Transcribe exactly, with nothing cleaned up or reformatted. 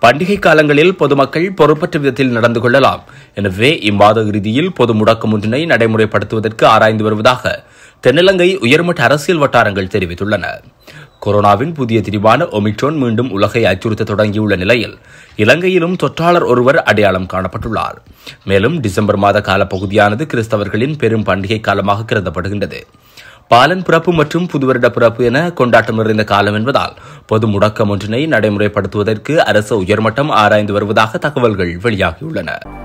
பண்டிகை காலங்களில் பொதுமக்கள் பொறுப்பற்ற விதத்தில் நடந்து கொள்ளலாம். எனவே இம்மாத இறுதியில் பொது முடக்கம் ஒன்றினை நடைமுறைப்படுத்துவதற்கு ஆராய்ந்து வருவதாக தென்னிலங்கை உயர்மட்ட அரசியல் வட்டாரங்கள் தெரிவித்துள்ளன. கொரோனாவின் புதிய திரிவான ஒமிக்ரோன் மீண்டும் உலகை அச்சுறுத்த தொடங்கியுள்ள நிலையில் இலங்கையிலும் தொற்றாளர் ஒருவர் அடையாளம் காணப்பட்டுள்ளார். மேலும் டிசம்பர் மாத காலப்பகுதியானது கிறிஸ்தவர்களின் பெரும் பண்டிகை காலமாக கருதப்படுகின்றது. பாலன் பிறப்பு மற்றும் புதுவருட பிறப்பு என கொண்டாட்டம் நிறைந்த காலம் என்பதால் பொது முடக்கம் ஒன்றினை நடைமுறைப்படுத்துவதற்கு அரசு உயர்மட்டம் ஆராய்ந்து வருவதாக தகவல்கள் வெளியாகியுள்ளன.